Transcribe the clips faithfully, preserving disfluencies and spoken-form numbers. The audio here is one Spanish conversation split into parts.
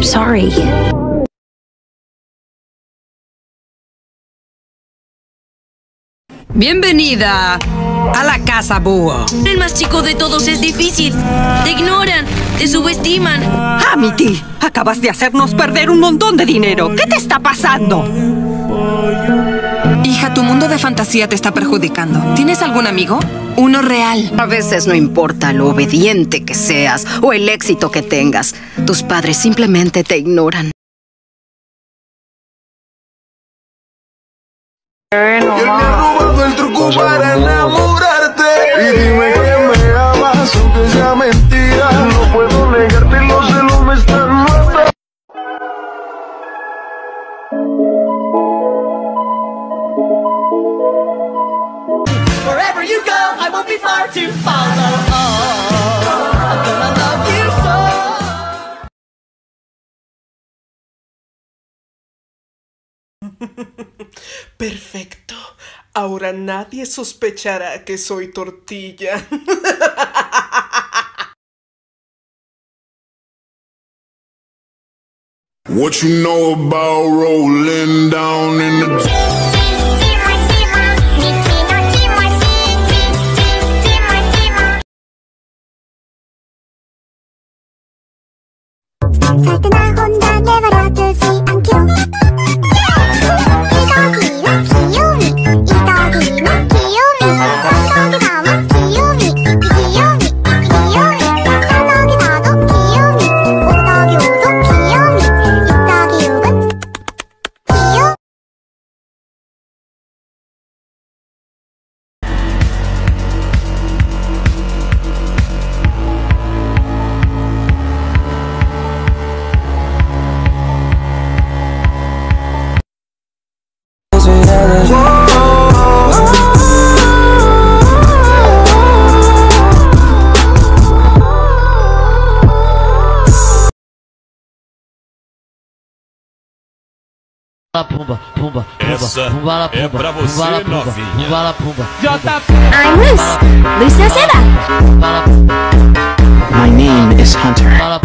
sorry. Bienvenida a la casa búho. El más chico de todos es difícil. Te ignoran, te subestiman. Amity, acabas de hacernos perder un montón de dinero. ¿Qué te está pasando? Hija, tu mundo de fantasía te está perjudicando. ¿Tienes algún amigo? Uno real. A veces no importa lo obediente que seas o el éxito que tengas. Tus padres simplemente te ignoran. Y él me ha robado el truco para enamorarte. Y dime que me amas, aunque sea mentira. No puedo negarte, los celos me están matando. Wherever you go, I won't be far to follow. Oh, I'm gonna love you so. Perfecto. Ahora nadie sospechará que soy tortilla. What you know about rolling down in the... 절대 나 혼자 내버려두지 않기로. 이더기는 귀요미, 이더기는 귀요미, 한덕이 나와 귀요미, 이 귀요미, 이 귀요미, 한덕이 나도 귀요미, 오더기 오도 귀요미, 이더기 육은 귀요. Pumba, pumba, Essa pumba, la é pumba, pra você, pumba, la pumba, novinha. pumba, la pumba. I'm Luz. Lucia Seda. My name is Hunter.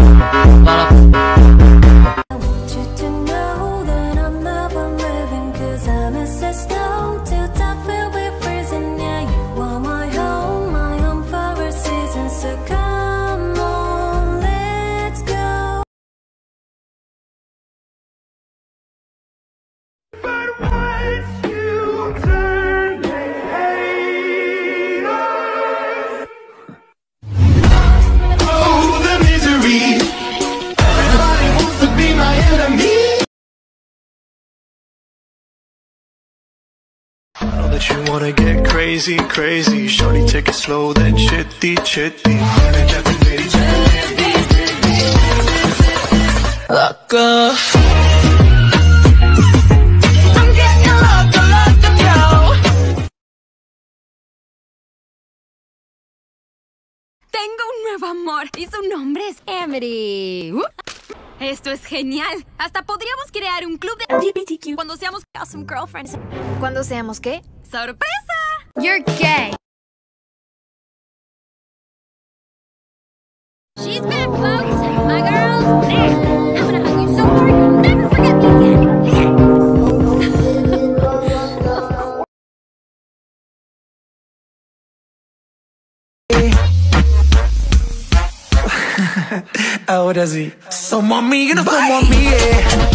That you wanna get crazy, crazy. Shorty, take it slow, then chitty, chitty. Loco. I'm getting loco, loco, yo. Tengo un nuevo amor y su nombre es Amity. Uh. Esto es genial. Hasta podríamos crear un club de L G B T Q cuando seamos awesome girlfriends. ¿Cuándo seamos qué? ¡Sorpresa! You're gay. She's back, folks. My girls, there. I'm gonna hug you so hard you'll never forget me again. Ahora sí, somos amigos, no somos amigues.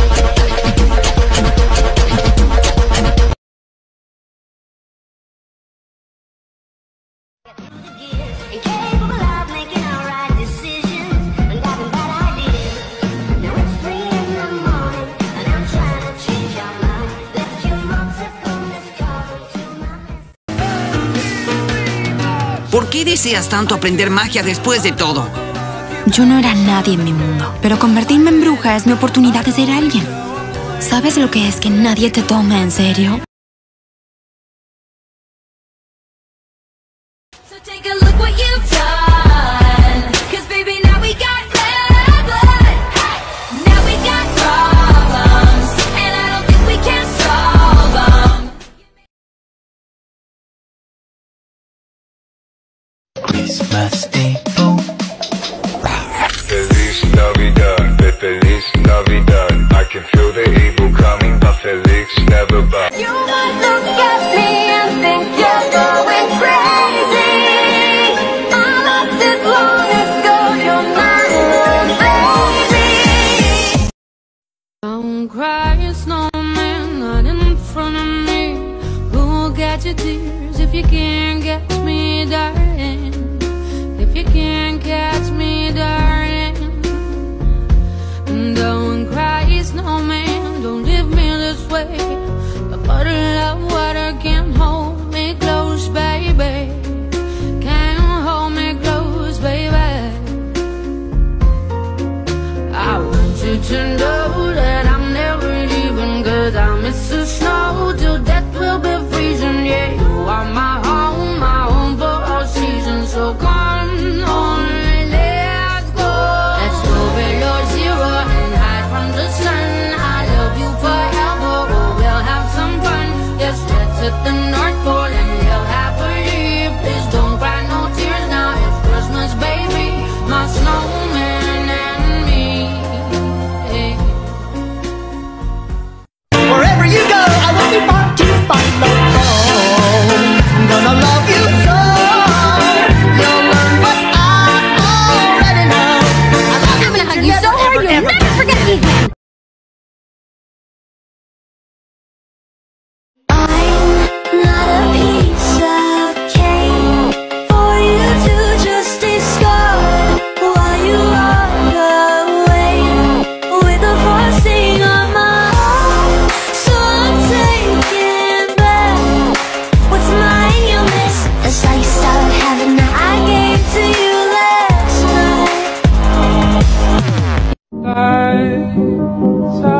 ¿Por qué deseas tanto aprender magia después de todo? Yo no era nadie en mi mundo, pero convertirme en bruja es mi oportunidad de ser alguien. ¿Sabes lo que es que nadie te tome en serio? Feliz Navidad, feliz Navidad. me tears if you can't catch me, darling. If you can't catch me, darling. Don't cry, snowman, don't leave me this way. A bottle of water can't hold me close, baby. Can't hold me close, baby. I want you to know that I'm never leaving, 'cause I miss the snow till death will be freezing. Yeah, you are my home, my home for all seasons. So come on, let's go. Let's go below zero and hide from the sun. I love you forever, oh, we'll have some fun. Yes, let's hit the North Pole and live happily. Please don't cry no tears now, it's Christmas, baby. My snowman and me. Hey. Wherever you go, I won't be far to follow. I'm gonna love you so. You'll learn what I already know. I love I'm gonna hug you so hard you'll ever, never forget me again. I'm not a piece of cake for you to just discard while you walk away with the frosting on my heart. So I'm taking back what's mine you miss. The slice of heaven that I gave to you last night. Bye.